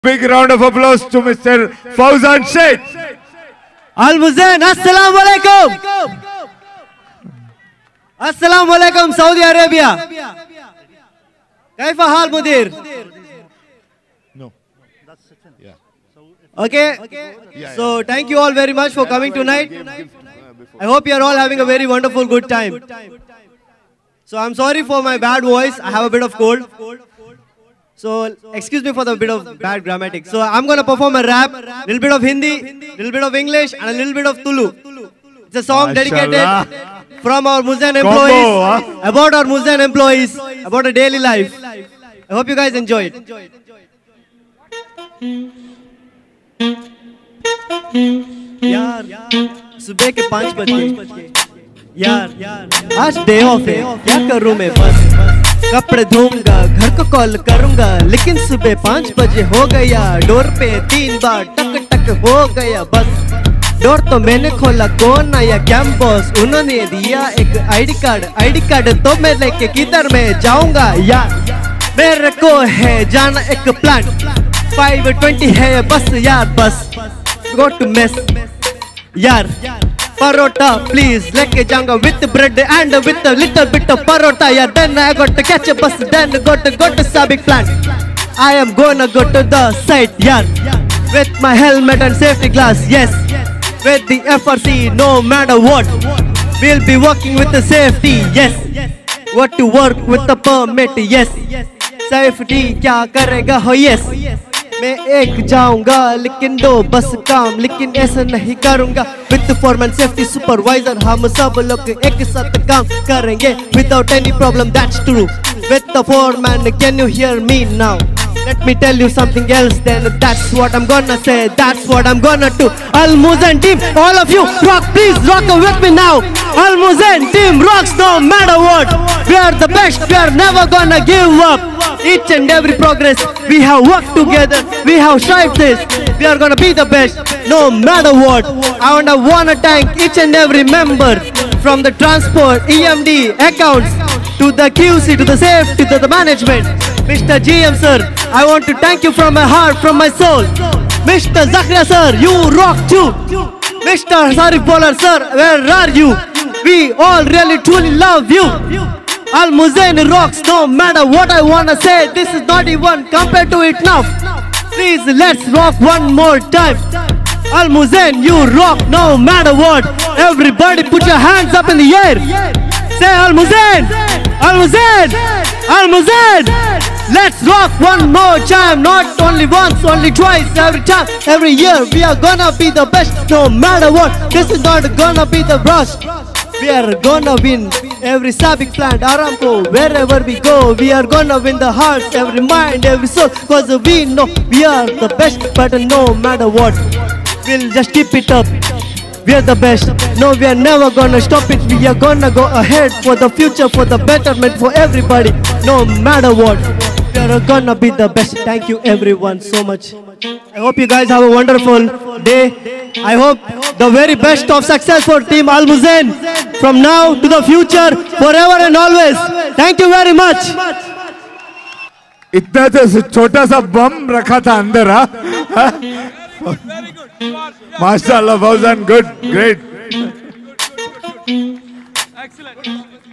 Big round of applause to Mr. Fauzan Sheikh. Al Muzain, Assalamu alaikum. Assalamu alaikum, Saudi Arabia. Kaifa hal mudir? No. Yeah. Okay. So thank you all very much for coming tonight. I hope you are all having a very wonderful good time. So I'm sorry for my bad voice. I have a bit of cold. So excuse me for the bit of bad grammatics. So I'm going to perform a rap, little bit of Hindi, little bit of English and a little bit of Tulu. It's a song dedicated from our Muzain employees, about our Muzain employees, about a daily life. I hope you guys enjoy it. यार सुबह के 5 बजे यार आज day of है क्या करूं मैं बस कपड़े धोऊंगा घर को कॉल करूंगा लेकिन सुबह 5 बजे हो गया डोर पे 3 बार टक टक हो गया बस डोर तो मैंने खोला कौन आया कैंपस उन्होंने दिया एक आईडी कार्ड तो मैं लेके किधर मैं जाऊंगा यार मेरे को है जाना एक प्लान 5:20 है बस यार बस गो टू मेस यार Parota, please, लेके जाऊंगा with bread and with a little bit of parota. Yeah, then I got to catch a bus, then go to Sabic plant. I am gonna go to the site, yeah, with my helmet and safety glass, yes. With the FRC, no matter what, we'll be working with the safety, yes. What to work with the permit, yes. Safety क्या करेगा हो yes. मैं एक जाऊंगा लेकिन 2 बस काम लेकिन ऐसा नहीं करूंगा विद फॉरमैन सेफ्टी सुपरवाइजर हम सब लोग एक साथ काम करेंगे without any problem that's true with the foreman can you hear me now Let me tell you something else then that's what I'm gonna say that's what I'm gonna do Al Muzain team all of you rock please rock with me now Al Muzain team rocks no matter what we are the best we are never gonna give up each and every progress we have worked together we have strived this we are gonna be the best no matter what I wanna thank each and every member from the transport EMD accounts to the QC to the safety to the management Mr. GM sir, I want to thank you from my heart, from my soul. Mr. Zakaria sir, you rock too. Mr. Sarif Bowler sir, where are you? We all really truly love you. Al Muzain rocks no matter what I wanna say. This is not even compared to it now. Please let's rock one more time. Al Muzain, you rock no matter what. Everybody put your hands up in the air. Say Al Muzain, Al Muzain, Al Muzain. Let's rock one more time, not only once, only twice, every time, every year. We are gonna be the best, no matter what. This is not gonna be the rush. We are gonna win every Sabic plant, Aramco, wherever we go. We are gonna win the hearts, every mind, every soul. Cause we know we are the best, but no matter what, we'll just keep it up. We are the best, no we are never gonna stop it. We are gonna go ahead for the future, for the betterment, for everybody, no matter what. We are gonna be the best. Thank you everyone so much. I hope you guys have a wonderful day. I hope the very best of success for team Al Muzain from now to the future, forever and always. Thank you very much. इतना तो छोटा सा बम रखा था अंदर हाँ माशाल्लाह Fauzan good great excellent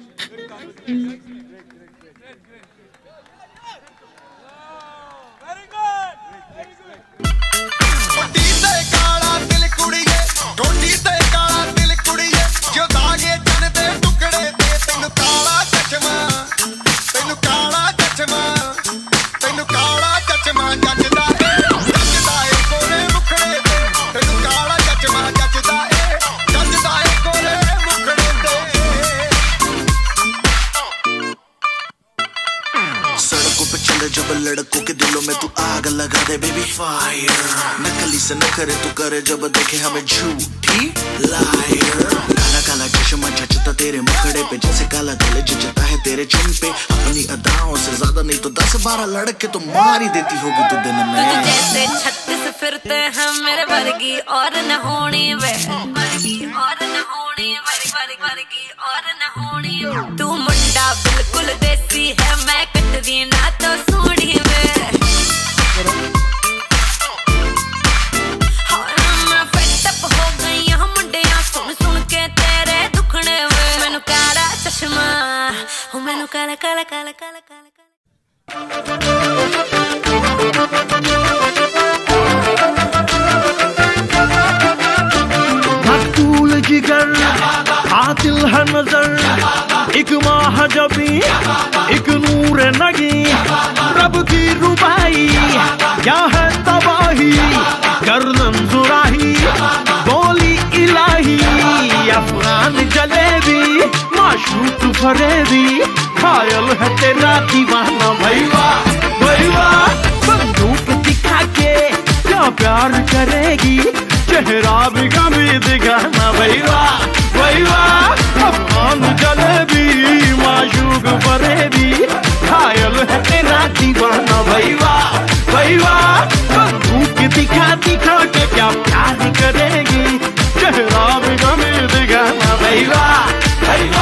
जब लड़कों के दिलों में तू आग लगा दे बेबी फायर नकली से नखरे तू करे जब देखे हमें झूठी लायर काला काला चश्मा जचता तेरे मुखड़े पे जैसे काला दिल जचता है तेरे चुन पे अपनी अदाओं से ज्यादा नहीं तो 10-12 लड़के तो मार ही देती होगी तू दिन में जैसे 36 फिरते हैं मेरे वर्गी और न होनी वे वर्गी और न होनी वर्गी और न होनी तू मुंडा बिल्कुल देसी है मैं कटदी ना तो सूढ़ी वे कातिल है नजर, एक महाजबी, एक नूर नगी, रब की रुबाई क्या है तबाही, गर्दन जुराही, गोली इलाही, अफगान जलेबी, माशूक फरेबी, घायल है तेरा दीवाना भैया भैया, बंदूक दिखा के क्या प्यार करेगी, चेहरा भी कभी दिखाना भैया भैया, अफगान जलेबी, माशूक फरेबी, घायल है तेरा दीवाना भैया भैया, बंदूक दिखा दिखा के क्या प्यार करेगी, चेहरा भी कभी दिखाना भैया भैया।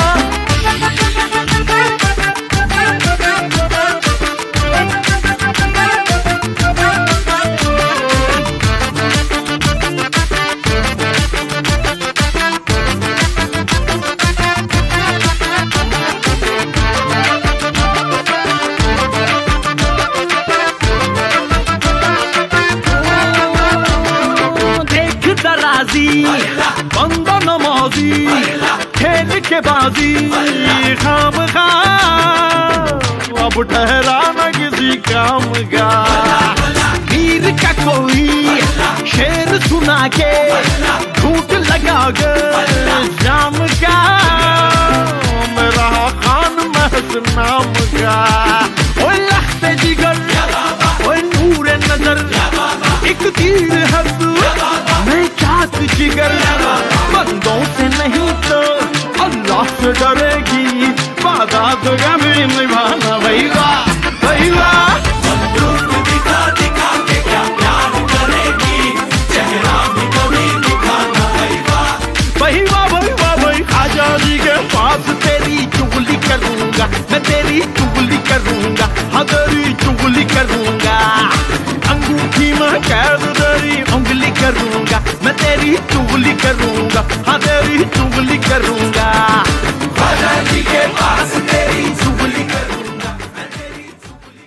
बंदा नमाजी खेल के बाजी खाम खा, अब ठहरा न किसी काम का, वीर का कोई शेर सुना के झूठ लगा कर जाम का, मेरा खान महज नाम का, ओए लखते जिगर, ओए नूर नजर, एक तीर हद मैं चाहत जिगर, बंदों से नहीं तो अल्लाह से डरेगी, वादा तो कभी निभाना भैया भैया, बंदूक दिखा दिखा के क्या प्यार करेगी, चेहरा भी कभी दिखाना भैया भैया भैया भैया, आजादी के पास तेरी चुगली करूंगा, मैं तेरी चुगली करूंगा, हाँ तेरी चुगली करूंगा, अंगूठी में कैद तेरी उंगली करूंगा, मैं तेरी चुगली करूंगा, हाँ तेरी चुगली करूंगा, आजादी के पास तेरी चुगली करूंगा, मैं तेरी चुगली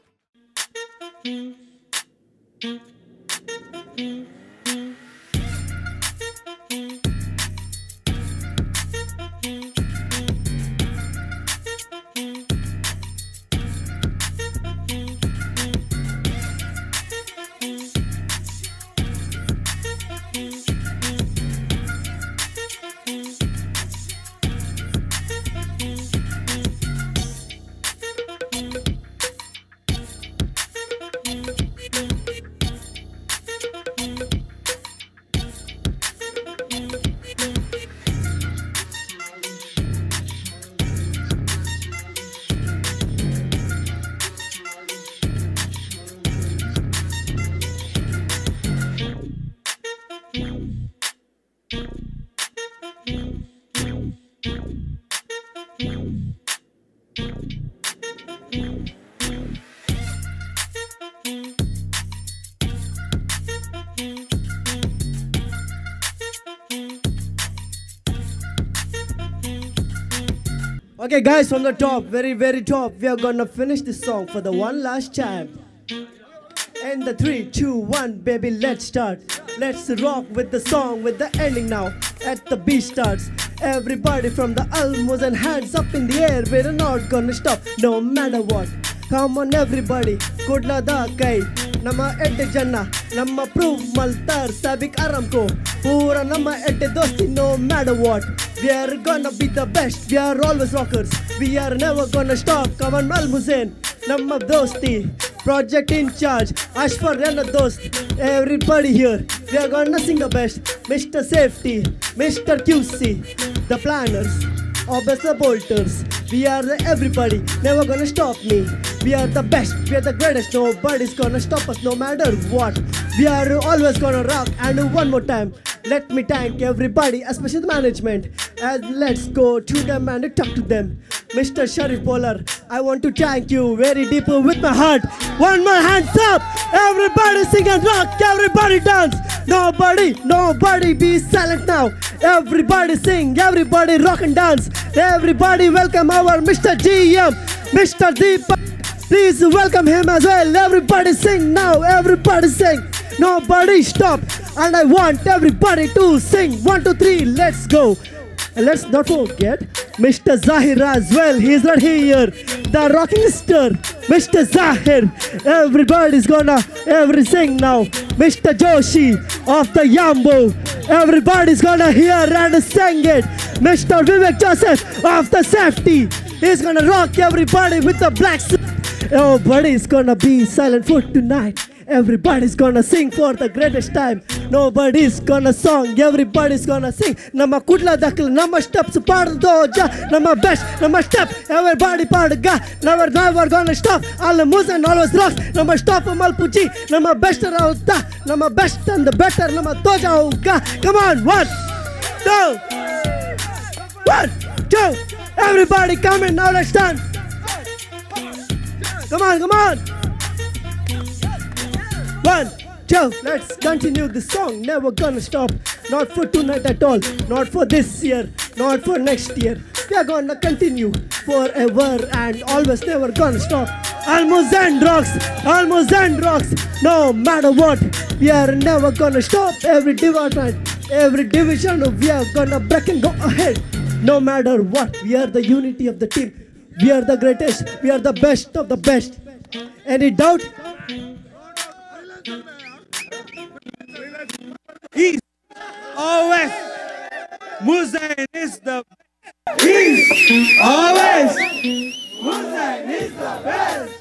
Okay guys, from the top, very top, we are gonna finish this song for the one last time. In the 3, 2, 1, baby, let's start. Let's rock with the song, with the ending now. At the beat starts. Everybody from the elbows and hands up in the air. We're not gonna stop, no matter what. Come on everybody, Kudlada kai. Nama edde janna, nama proof maltar sabik aramko. Pura nama edde dosti, no matter what. We are gonna be the best, we are always rockers. We are never gonna stop, come on Al Muzain. Nama dosti, project in charge, Ashfar and dost. Everybody here, we are gonna sing the best. Mr. Safety, Mr. QC, the planners, obvious the bolters. We are the everybody, never gonna stop me. We are the best, we are the greatest, nobody's gonna stop us no matter what. We are always gonna rock. And one more time, let me thank everybody, especially the management. And let's go to them and talk to them. Mr. Sharif Polar, I want to thank you very deep with my heart. One more hands up, everybody sing and rock, everybody dance. Nobody be silent now. Everybody sing, everybody rock and dance. Everybody welcome our Mr. GM, Mr. Deepak. Please welcome him as well. Everybody sing now, everybody sing. Nobody stop. And I want everybody to sing. 1, 2, 3, let's go. And let's not forget Mr. Zahir as well. He's not here. The rocking star, Mr. Zahir. Everybody's gonna sing now. Mr. Joshi of the Yambo. Everybody's gonna hear and sing it. Mr. Vivek Joseph of the Safety. He's gonna rock everybody with the black suit. Nobody's gonna be silent for tonight. Everybody's gonna sing for the greatest time. Nobody's gonna song, everybody's gonna sing. Nama kudla dakil, nama steps pardoja, nama best, nama step, everybody parga. Never gonna stop. All Musan always rocks. Nama stop malpuji, nama best rauta, nama best and the better, nama toja uga. Come on, 1, 2, 1, 2. Everybody come in now, let's dance. Come on, come on. 1, 2, let's continue the song. Never gonna stop. Not for tonight at all. Not for this year. Not for next year. We are gonna continue forever and always. Never gonna stop. Al Muzan rocks. Al Muzan rocks. No matter what, we are never gonna stop. Every department, every division, we are gonna break and go ahead. No matter what, we are the unity of the team. We are the greatest. We are the best of the best. Any doubt? He's always Muzan is the best. He's always Muzan is the best.